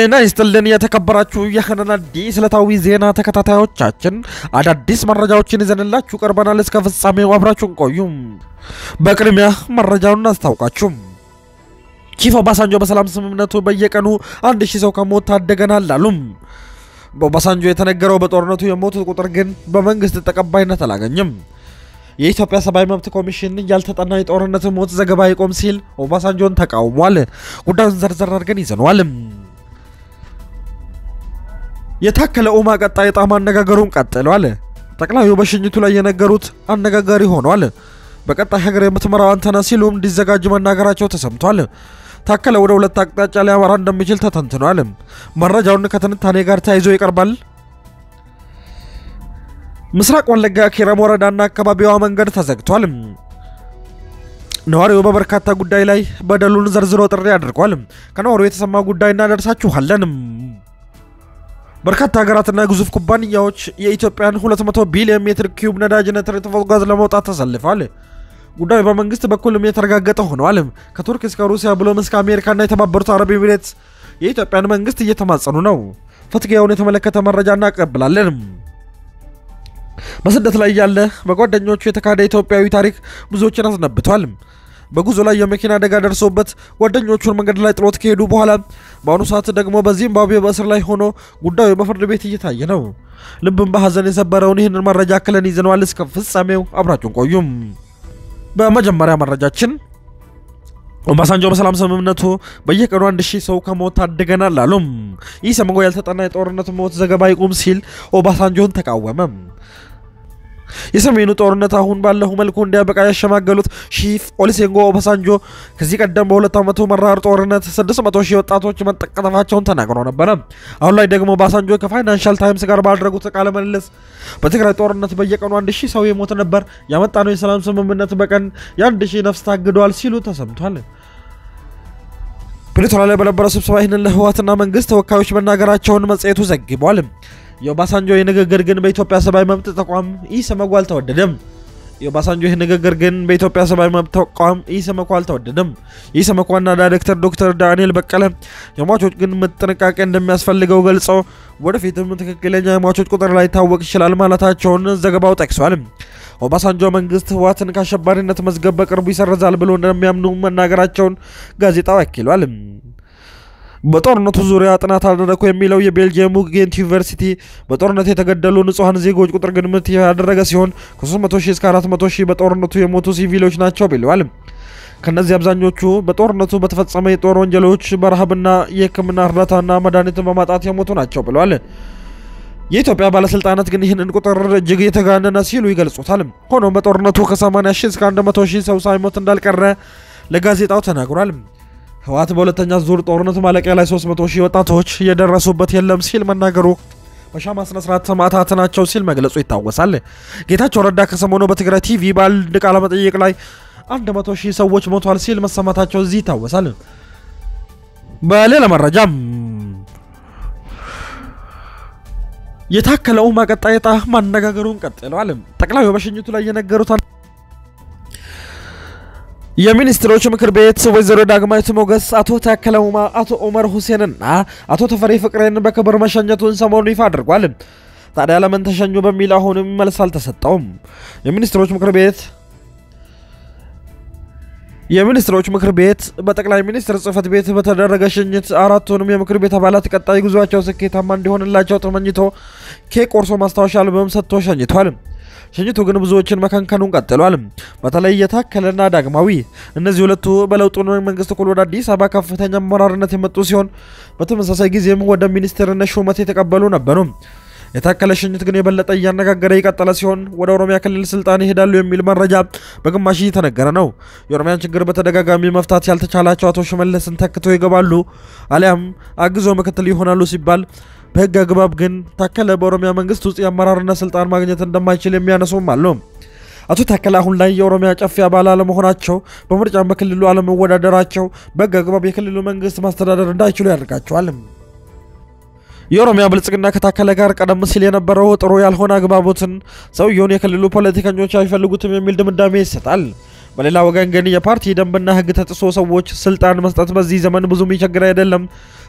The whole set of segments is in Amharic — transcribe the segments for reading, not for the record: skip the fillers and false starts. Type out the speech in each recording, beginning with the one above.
ጤና ይስጥልን የተከበራችሁ የኸነና አዲስ ዕለታዊ ዜና ተከታታዮቻችን አዳዲስ መረጃዎችን ይዘንላችሁ ቀርበናል። እስከ ፍጻሜው አብራችሁን ቆዩ። በቅድሚያ መረጃውን እናስታውቃችሁ። ቺፍ ኦባሳንጆ በሰላም ስምምነቱ በየቀኑ 1000 ሰው ከሞት ታደገናል አሉ። በኦባሳንጆ የተነገረው በጦርነቱ የሞቱት ቁጥር ግን በመንግስት ተቀባይነት አላገኘም። የኢትዮጵያ ሰብአዊ መብት ኮሚሽን ያልተጠና የጦርነት ሞት ዘገባ ይቆም ሲል ኦባሳንጆን ተቃውሟል። ጉዳዩን ዘርዘር አድርገን ይዘነዋል። የታከለ ኡማ ቀጣይ ጣም አነጋገሩን ቀጥሏል። ጠቅላዩ በሽኝቱ ላይ የነገሩት አነጋጋሪ ሆኗል። በቀጣይ ሀገር የምትመራው አንተና ሲሉም እንዲዘጋጅ መናገራቸው ተሰምቷል። ታከለ ወደ ሁለት አቅጣጫ ሊያመራ እንደሚችል ተተንትኗል። መረጃውን ከትንታኔ ጋር ተያይዞ ይቀርባል። ምስራቅ ወለጋ ኪረም ወረዳና አካባቢዋ መንገድ ተዘግቷል። ነዋሪው በበርካታ ጉዳይ ላይ በደሉን ዘርዝሮ ጥሪ አድርጓል። ከነዋሪው የተሰማ ጉዳይ እናደርሳችኋለን። በርካታ ሀገራትና ግዙፍ ኩባንያዎች የኢትዮጵያን 200 ቢሊዮን ሜትር ኪዩብ ነዳጅ ነትረፈስ ጋዝ ለማውጣት ተሰልፈዋል። ጉዳዩ በመንግስት በኩልም የተረጋገጠ ሆኗል። ከቱርክ እስከ ሩሲያ ብሎም እስከ አሜሪካና የተባበሩት አረብ ኤሚሬትስ የኢትዮጵያን መንግስት እየተማጸኑ ነው። ፍትጊያውን የተመለከተ መረጃ እናቀርባለን። በስደት ላይ ያለ በጓደኞቹ የተካደ ኢትዮጵያዊ ታሪክ ብዙዎችን አስነብቷል። በጉዞ ላይ የመኪና አደጋ ደርሶበት ጓደኞቹን መንገድ ላይ ጥሎት ከሄዱ በኋላ በአሁኑ ሰዓት ደግሞ በዚምባብዌ በእስር ላይ ሆኖ ጉዳዩ በፍርድ ቤት እየታየ ነው። ልብን በሐዘን የሰበረውን ይህንን መረጃ አክለን ይዘነዋል። እስከ ፍጻሜው አብራችሁን ቆዩም። በመጀመሪያ መረጃችን ኦባሳንጆ በሰላም ስምምነቱ በየቀኑ 1000 ሰው ከሞት ታደገናል አሉ። ይህ ሰሞኑ ያልተጠና የጦርነት ሞት ዘገባ ይቁም ሲል ኦባሳንጆን ተቃወመ። የሰሜኑ ጦርነት አሁን ባለው መልኩ እንዲያበቃ ያሸማገሉት ቺፍ ኦሉሴጉን ኦባሳንጆ ከዚህ ቀደም በሁለት ዓመቱ መራር ጦርነት 600,000 ወጣቶች መጠቀማቸውን ተናግረው ነበር። አሁን ላይ ደግሞ ኦባሳንጆ ከፋይናንሻል ታይምስ ጋር ባደረጉት ቃለ ምልልስ በትግራይ ጦርነት በየቀኑ 1000 ሰው ይሞት ነበር፣ ያመጣነው የሰላም ስምምነት በቀን የ1000 ነፍስ ታግዷል ሲሉ ተሰምቷል። ፕሪቶሪያ ላይ በነበረው ስብሰባ ይህንን ለህወሓትና መንግስት ተወካዮች መናገራቸውን መጽሔቱ ዘግቧል። የኦባሳንጆ የንግግር ግን በኢትዮጵያ ሰብአዊ መብት ተቋም ኢሰመኮ አልተወደደም። የኦባሳንጆ የንግግር ግን በኢትዮጵያ ሰብአዊ መብት ተቋም ኢሰመኮ አልተወደደም። ኢሰመኮ ዋና ዳይሬክተር ዶክተር ዳንኤል በቀለ የሟቾች ግን ጥንቃቄ እንደሚያስፈልገው ገልጸው ወደፊትም ትክክለኛ የሟቾች ቁጥር ላይ ታወቅ ይችላል ማለታቸውን ዘገባው ጠቅሷል። ኦባሳንጆ መንግስት ህወሓትን ከአሸባሪነት መዝገብ በቅርቡ ይሰርዛል ብሎ እንደሚያምኑ መናገራቸውን ጋዜጣው አክሏል። በጦርነቱ ዙሪያ ጥናት አደረኩ የሚለው የቤልጂየሙ ጌንት ዩኒቨርሲቲ በጦርነት የተገደሉ ንጹሃን ዜጎች ቁጥር ግምት ያደረገ ሲሆን ከ300,000 እስከ 400,000 በጦርነቱ የሞቱ ሲቪሎች ናቸው ብለዋል። ከነዚህ አብዛኞቹ በጦርነቱ በተፈጸመ የጦር ወንጀሎች በረሃብና የህክምና እርዳታና መድኃኒት በማጣት የሞቱ ናቸው ብለዋል። የኢትዮጵያ ባለስልጣናት ግን ይህንን ቁጥር እጅግ የተጋነነ ሲሉ ይገልጹታል። ሆኖም በጦርነቱ ከ80,000 እስከ 100,000 ሰው ሳይሞት እንዳልቀረ ለጋዜጣው ተናግሯል። ህወሓት በሁለተኛ ዙር ጦርነት ማለቂያ ላይ 300,000 ወጣቶች የደረሱበት የለም ሲል መናገሩ በሻማ ስነ ስርዓት ሰማዕታት ናቸው ሲል መግለጹ ይታወሳል። ጌታቸው ረዳ ከሰሞኑ በትግራይ ቲቪ ባንድ ቃለ መጠይቅ ላይ 100,000 ሰዎች ሞቷል ሲል መሰማታቸው እዚህ ይታወሳል። በሌላ መረጃም የታከለ ኡማ ቀጣይ ጣም ማነጋገሩን ቀጥሏል። ጠቅላዩ በሽኝቱ ላይ የነገሩት የሚኒስትሮች ምክር ቤት ወይዘሮ ዳግማዊት ሞገስ አቶ ታከለ ኡማ፣ አቶ ኦመር ሁሴንና አቶ ተፈሪ ፍቅሬን በክብር መሸኘቱን ሰሞኑ ይፋ አድርጓል። ታዲያ ለምን ተሸኙ በሚል አሁንም መልስ አልተሰጠውም። የሚኒስትሮች ምክር ቤት በጠቅላይ ሚኒስትር ጽህፈት ቤት በተደረገ ሽኝት አራቱንም የምክር ቤት አባላት ቀጣይ ጉዟቸው ስኬታማ እንዲሆንላቸው ተመኝቶ ኬክ ቆርሶ ማስታወሻ አልበም ሰጥቶ ሸኝቷል። ሽኝቱ ግን ብዙዎችን መከንከኑን ቀጥሏል። በተለይ የታከለና ዳግማዊ እነዚህ ሁለቱ በለውጡ መንግስት እኩል ወደ አዲስ አበባ ከፍተኛ አመራርነት የመጡ ሲሆን በተመሳሳይ ጊዜም ወደ ሚኒስትርነት ሹመት የተቀበሉ ነበሩ። የታከለ ሽኝት ግን የበለጠ እያነጋገረ የቀጠለ ሲሆን ወደ ኦሮሚያ ክልል ስልጣን ይሄዳሉ የሚል መረጃ በግማሽ እየተነገረ ነው። የኦሮሚያን ችግር በተደጋጋሚ መፍታት ያልተቻላቸው አቶ ሽመልስን ተክተው ይገባሉ አሊያም አግዞ ምክትል ይሆናሉ ሲባል በህግ አግባብ ግን ታከለ በኦሮሚያ መንግስት ውስጥ የአመራርነት ስልጣን ማግኘት እንደማይችል የሚያነሱም አሉ። አቶ ታከለ አሁን ላይ የኦሮሚያ ጨፌ አባል አለመሆናቸው በምርጫ በክልሉ አለመወዳደራቸው በህግ አግባብ የክልሉ መንግስት ማስተዳደር እንዳይችሉ ያደርጋቸዋል። የኦሮሚያ ብልጽግና ከታከለ ጋር ቀደም ሲል የነበረው ጥሩ ያልሆነ አግባቦትን ሰውየውን የክልሉ ፖለቲከኞች አይፈልጉትም የሚል ድምዳሜ ይሰጣል። በሌላ ወገን ግን የፓርቲ ደንብና ህግ ተጥሶ ሰዎች ስልጣን መስጠት በዚህ ዘመን ብዙ የሚቸግር አይደለም።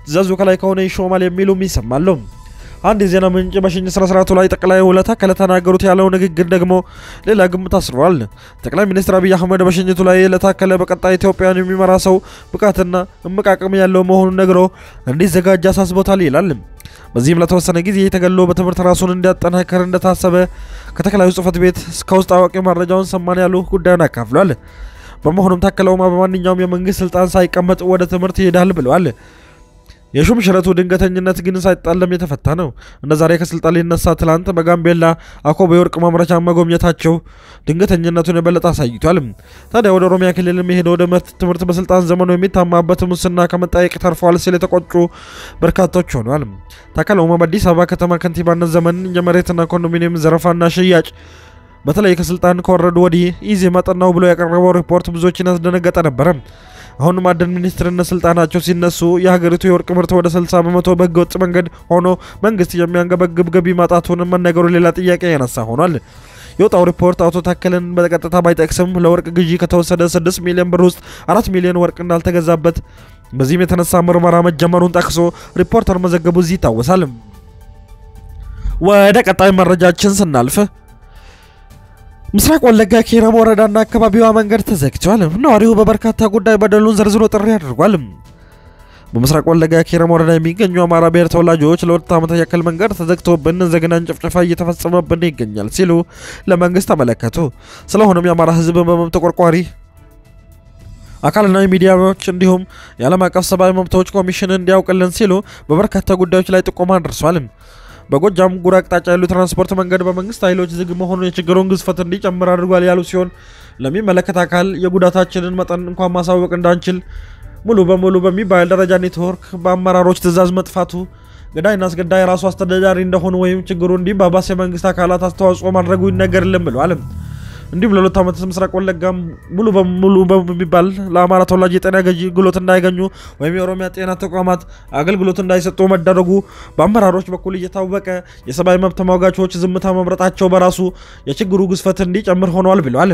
ትእዛዙ ከላይ ከሆነ ይሾማል የሚሉም ይሰማሉ። አንድ የዜና ምንጭ በሽኝ ስነ ስርዓቱ ላይ ጠቅላይ ውለታ ከተናገሩት ያለው ንግግር ደግሞ ሌላ ግምት አስሯል። ጠቅላይ ሚኒስትር አብይ አህመድ በሽኝቱ ላይ ለታከለ በቀጣይ ኢትዮጵያን የሚመራ ሰው ብቃትና እምቃቅም ያለው መሆኑን ነግሮ እንዲዘጋጅ አሳስቦታል ይላል። በዚህም ለተወሰነ ጊዜ ተገሎ በትምህርት ራሱን እንዲያጠናክር እንደታሰበ ከተከላዩ ጽህፈት ቤት እስከ ውስጥ አዋቂ መረጃውን ሰማን ያሉ ጉዳዩን አካፍሏል። በመሆኑም ታከለውማ በማንኛውም የመንግስት ስልጣን ሳይቀመጥ ወደ ትምህርት ይሄዳል ብለዋል። የሹም ሽረቱ ድንገተኝነት ግን ሳይጣለም የተፈታ ነው። እንደ ዛሬ ከስልጣን ሊነሳ ትላንት በጋምቤላ አኮቦ የወርቅ ማምረቻ መጎብኘታቸው ድንገተኝነቱን የበለጠ አሳይቷል። ታዲያ ወደ ኦሮሚያ ክልል የሚሄደው ወደ ትምህርት በስልጣን ዘመኑ የሚታማበት ሙስና ከመጠየቅ ተርፏል ሲል የተቆጩ በርካቶች ሆኗል። ታከለውማ በአዲስ አበባ ከተማ ከንቲባነት ዘመን የመሬትና ኮንዶሚኒየም ዘረፋና ሽያጭ በተለይ ከስልጣን ከወረዱ ወዲህ ኢዜማ ጠናው ብሎ ያቀረበው ሪፖርት ብዙዎችን ያስደነገጠ ነበር። አሁን ማዕድን ሚኒስትርነት ስልጣናቸው ሲነሱ የሀገሪቱ የወርቅ ምርት ወደ 60% በህገወጥ መንገድ ሆኖ መንግስት የሚያንገበግብ ገቢ ማጣቱን መነገሩ ሌላ ጥያቄ ያነሳ ሆኗል። የወጣው ሪፖርት አቶ ታከለን በቀጥታ ባይጠቅስም ለወርቅ ግዢ ከተወሰደ 6 ሚሊዮን ብር ውስጥ 4 ሚሊዮን ወርቅ እንዳልተገዛበት በዚህም የተነሳ ምርመራ መጀመሩን ጠቅሶ ሪፖርተር መዘገቡ እዚህ ይታወሳል። ወደ ቀጣይ መረጃችን ስናልፍ ምስራቅ ወለጋ ኪረም ወረዳና አካባቢዋ መንገድ ተዘግቷል። ነዋሪው በበርካታ ጉዳይ በደሉን ዘርዝሮ ጥሪ አድርጓል። በምስራቅ ወለጋ ኪረም ወረዳ የሚገኙ አማራ ብሔር ተወላጆች ለሁለት ዓመታት ያክል መንገድ ተዘግቶብን ዘግናኝ ጭፍጨፋ እየተፈጸመብን ይገኛል ሲሉ ለመንግስት አመለከቱ። ስለሆነም የአማራ ህዝብ በመብት ተቆርቋሪ አካልና ሚዲያዎች እንዲሁም የዓለም አቀፍ ሰብአዊ መብቶች ኮሚሽን እንዲያውቅልን ሲሉ በበርካታ ጉዳዮች ላይ ጥቆማ አድርሷል። በጎጃም ጉራ አቅጣጫ ያሉ ትራንስፖርት መንገድ በመንግስት ኃይሎች ዝግ መሆኑን የችግሩን ግዝፈት እንዲጨምር አድርጓል ያሉ ሲሆን ለሚመለከት አካል የጉዳታችንን መጠን እንኳን ማሳወቅ እንዳንችል ሙሉ በሙሉ በሚባል ደረጃ ኔትወርክ በአመራሮች ትእዛዝ መጥፋቱ ገዳይና አስገዳይ ራሱ አስተዳዳሪ እንደሆኑ ወይም ችግሩ እንዲባባስ የመንግስት አካላት አስተዋጽኦ ማድረጉ ይነገርልን ብለዋል። እንዲሁም ለሁለት ዓመታት ምስራቅ ወለጋም ሙሉ በሙሉ በሚባል ለአማራ ተወላጅ የጤና አገልግሎት እንዳይገኙ ወይም የኦሮሚያ ጤና ተቋማት አገልግሎት እንዳይሰጡ መደረጉ በአመራሮች በኩል እየታወቀ የሰብአዊ መብት ተሟጋቾች ዝምታ መምረጣቸው በራሱ የችግሩ ግዝፈት እንዲጨምር ሆኗል ብለዋል።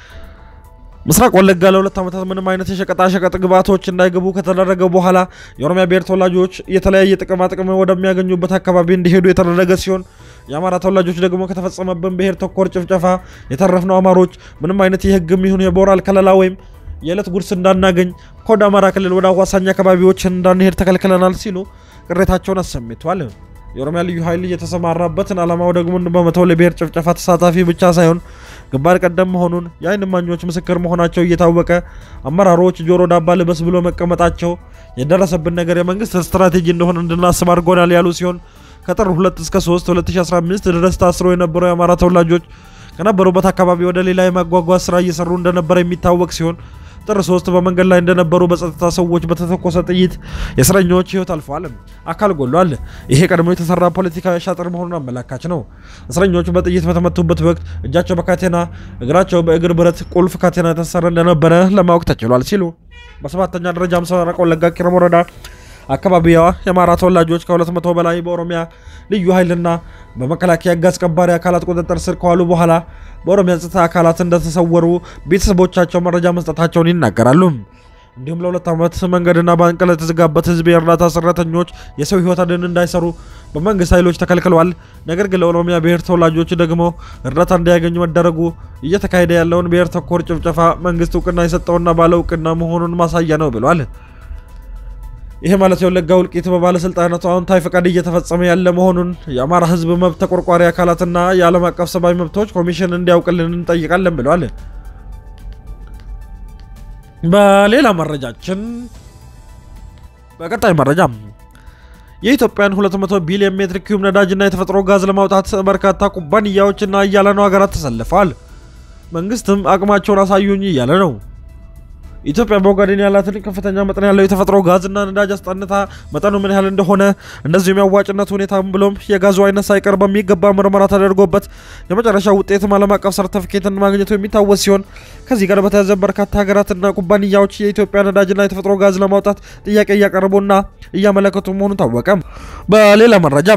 ምስራቅ ወለጋ ለሁለት ዓመታት ምንም አይነት የሸቀጣሸቀጥ ግብዓቶች እንዳይገቡ ከተደረገ በኋላ የኦሮሚያ ብሔር ተወላጆች የተለያየ ጥቅም ወደሚያገኙበት አካባቢ እንዲሄዱ የተደረገ ሲሆን የአማራ ተወላጆች ደግሞ ከተፈጸመብን ብሔር ተኮር ጭፍጨፋ የተረፍነው አማሮች ምንም አይነት የህግም ይሁን የሞራል ከለላ ወይም የዕለት ጉርስ እንዳናገኝ ከወደ አማራ ክልል ወደ አዋሳኝ አካባቢዎች እንዳንሄድ ተከልክለናል ሲሉ ቅሬታቸውን አሰምተዋል። የኦሮሚያ ልዩ ኃይል የተሰማራበትን ዓላማው ደግሞ በመተው ለብሔር ጭፍጨፋ ተሳታፊ ብቻ ሳይሆን ግንባር ቀደም መሆኑን የዓይን እማኞች ምስክር መሆናቸው እየታወቀ አመራሮች ጆሮ ዳባ ልበስ ብሎ መቀመጣቸው የደረሰብን ነገር የመንግስት ስትራቴጂ እንደሆነ እንድናስብ አድርጎናል ያሉ ሲሆን ከጥር 2 እስከ 3 2015 ድረስ ታስረው የነበሩ የአማራ ተወላጆች ከነበሩበት አካባቢ ወደ ሌላ የማጓጓዝ ስራ እየሰሩ እንደነበር የሚታወቅ ሲሆን ጥር 3 በመንገድ ላይ እንደነበሩ በጸጥታ ሰዎች በተተኮሰ ጥይት የእስረኞች ህይወት አልፏል፣ አካል ጎሏል። ይሄ ቀድሞ የተሰራ ፖለቲካዊ ሻጥር መሆኑን አመላካች ነው። እስረኞቹ በጥይት በተመቱበት ወቅት እጃቸው በካቴና እግራቸው በእግር ብረት ቁልፍ ካቴና የተሰራ እንደነበረ ለማወቅ ተችሏል ሲሉ በሰባተኛ ደረጃ ምስራቅ ወለጋ ኪረም ወረዳ አካባቢዋ የአማራ ተወላጆች ከ200 በላይ በኦሮሚያ ልዩ ኃይልና በመከላከያ ሕግ አስከባሪ አካላት ቁጥጥር ስር ከዋሉ በኋላ በኦሮሚያ ጸጥታ አካላት እንደተሰወሩ ቤተሰቦቻቸው መረጃ መስጠታቸውን ይናገራሉ። እንዲሁም ለሁለት ዓመት መንገድና ባንክ ለተዘጋበት ህዝብ የእርዳታ ሰራተኞች የሰው ህይወት አድን እንዳይሰሩ በመንግስት ኃይሎች ተከልክለዋል። ነገር ግን ለኦሮሚያ ብሔር ተወላጆች ደግሞ እርዳታ እንዲያገኙ መደረጉ እየተካሄደ ያለውን ብሔር ተኮር ጭፍጨፋ መንግስት እውቅና የሰጠውና ባለ እውቅና መሆኑን ማሳያ ነው ብለዋል። ይሄ ማለት የወለጋ ውልቂት በባለስልጣናቱ አዎንታዊ ፈቃድ እየተፈጸመ ያለ መሆኑን የአማራ ህዝብ መብት ተቆርቋሪ አካላትና የዓለም አቀፍ ሰብአዊ መብቶች ኮሚሽን እንዲያውቅልን እንጠይቃለን ብለዋል። በሌላ መረጃችን በቀጣይ መረጃ የኢትዮጵያን 200 ቢሊዮን ሜትር ኪዩብ ነዳጅና የተፈጥሮ ጋዝ ለማውጣት በርካታ ኩባንያዎችና ያለነው ሀገራት ተሰልፈዋል። መንግስትም አቅማቸውን አሳዩኝ እያለ ነው። ኢትዮጵያ በኦጋዴን ያላትን ከፍተኛ መጠን ያለው የተፈጥሮ ጋዝና ነዳጅ አስጠንታ መጠኑ ምን ያህል እንደሆነ እንደዚህ የሚያዋጭነት ሁኔታም ብሎም የጋዙ አይነት ሳይቀር በሚገባ ምርመራ ተደርጎበት የመጨረሻ ውጤት ዓለም አቀፍ ሰርቲፊኬትን ማግኘቱ የሚታወስ ሲሆን ከዚህ ጋር በተያያዘ በርካታ ሀገራትና ኩባንያዎች የኢትዮጵያ ነዳጅና የተፈጥሮ ጋዝ ለማውጣት ጥያቄ እያቀረቡና እያመለከቱ መሆኑን ታወቀ። በሌላ መረጃ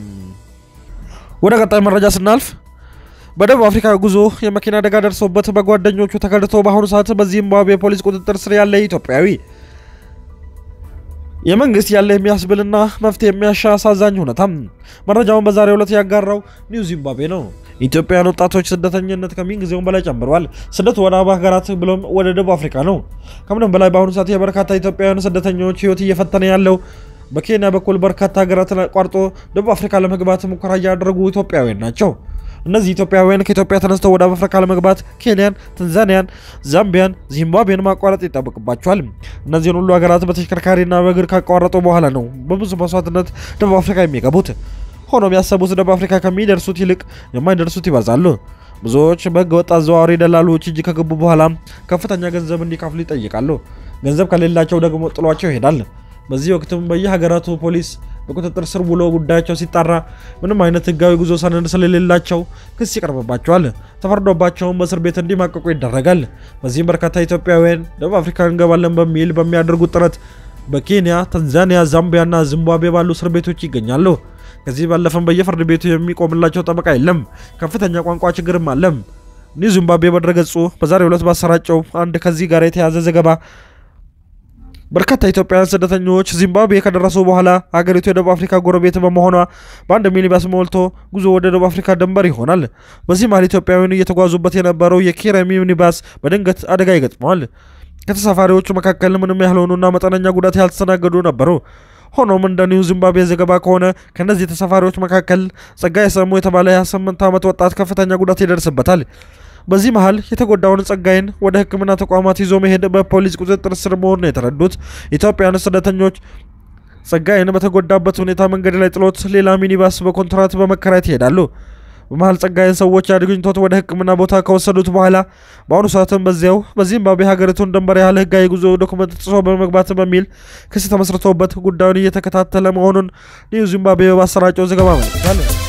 ወደ ቀጣይ መረጃ ስናልፍ በደቡብ አፍሪካ ጉዞ የመኪና አደጋ ደርሶበት በጓደኞቹ ተከድቶ በአሁኑ ሰዓት በዚምባብዌ ፖሊስ ቁጥጥር ስር ያለ ኢትዮጵያዊ የመንግስት ያለ የሚያስብልና መፍትሄ የሚያሻ አሳዛኝ ሁኔታም መረጃውን በዛሬው ዕለት ያጋራው ኒው ዚምባብዌ ነው። ኢትዮጵያውያን ወጣቶች ስደተኝነት ከሚንጊዜውም በላይ ጨምሯል። ስደት ወደ አረብ ሀገራት ብሎም ወደ ደቡብ አፍሪካ ነው። ከምንም በላይ በአሁኑ ሰዓት የበርካታ ኢትዮጵያውያን ስደተኞች ህይወት እየፈተነ ያለው በኬንያ በኩል በርካታ ሀገራትን አቋርጦ ደቡብ አፍሪካ ለመግባት ሙከራ ያደረጉ ኢትዮጵያውያን ናቸው። እነዚህ ኢትዮጵያውያን ከኢትዮጵያ ተነስተው ወደ አፍሪካ ለመግባት ኬንያን፣ ታንዛኒያን፣ ዛምቢያን፣ ዚምባብዌን ማቋረጥ ይጠበቅባቸዋል። እነዚህን ሁሉ ሀገራት በተሽከርካሪና በእግር ካቋረጡ በኋላ ነው በብዙ መስዋዕትነት ደቡብ አፍሪካ የሚገቡት። ሆኖም ያሰቡት ደቡብ አፍሪካ ከሚደርሱት ይልቅ የማይደርሱት ይበዛሉ። ብዙዎች በህገ ወጥ አዘዋዋሪ ደላሎች እጅ ከገቡ በኋላ ከፍተኛ ገንዘብ እንዲከፍሉ ይጠይቃሉ። ገንዘብ ከሌላቸው ደግሞ ጥሏቸው ይሄዳል። በዚህ ወቅትም በየሀገራቱ ፖሊስ በቁጥጥር ስር ውሎ ጉዳያቸው ሲጣራ ምንም አይነት ህጋዊ ጉዞ ሰነድ ስለሌላቸው ክስ ይቀርብባቸዋል። ተፈርዶባቸውም በእስር ቤት እንዲማቀቁ ይደረጋል። በዚህም በርካታ ኢትዮጵያውያን ደቡብ አፍሪካ እንገባለን በሚል በሚያደርጉት ጥረት በኬንያ፣ ታንዛኒያ፣ ዛምቢያና ዚምባብዌ ባሉ እስር ቤቶች ይገኛሉ። ከዚህ ባለፈም በየፍርድ ቤቱ የሚቆምላቸው ጠበቃ የለም። ከፍተኛ ቋንቋ ችግርም አለ። ኒው ዚምባብዌ በድረገጹ በዛሬው ዕለት ባሰራጨው አንድ ከዚህ ጋር የተያዘ ዘገባ በርካታ ኢትዮጵያውያን ስደተኞች ዚምባብዌ ከደረሱ በኋላ ሀገሪቱ የደቡብ አፍሪካ ጎረቤት በመሆኗ በአንድ ሚኒባስ ሞልቶ ጉዞ ወደ ደቡብ አፍሪካ ድንበር ይሆናል። በዚህ መሃል ኢትዮጵያውያን እየተጓዙበት የነበረው የኪራይ ሚኒባስ በድንገት አደጋ ይገጥመዋል። ከተሳፋሪዎቹ መካከል ምንም ያልሆኑና መጠነኛ ጉዳት ያልተስተናገዱ ነበሩ። ሆኖም እንደ ኒው ዚምባብዌ ዘገባ ከሆነ ከነዚህ ተሳፋሪዎች መካከል ጸጋይ ሰሙ የተባለ የ28 ዓመት ወጣት ከፍተኛ ጉዳት ይደርስበታል። በዚህ መሃል የተጎዳውን ጸጋይን ወደ ሕክምና ተቋማት ይዞ መሄድ በፖሊስ ቁጥጥር ስር መሆኑን የተረዱት ኢትዮጵያውያን ስደተኞች ጸጋይን በተጎዳበት ሁኔታ መንገድ ላይ ጥሎት ሌላ ሚኒባስ በኮንትራት በመከራየት ይሄዳሉ። በመሃል ጸጋይን ሰዎች አድግኝቶት ወደ ሕክምና ቦታ ከወሰዱት በኋላ በአሁኑ ሰዓትም በዚያው በዚምባብዌ ሀገሪቱን ድንበር ያለ ህጋዊ ጉዞ ዶክመንት ጥሶ በመግባት በሚል ክስ ተመስርቶበት ጉዳዩን እየተከታተለ መሆኑን ኒው ዚምባብዌ ባሰራጨው ዘገባ አመልክቷል።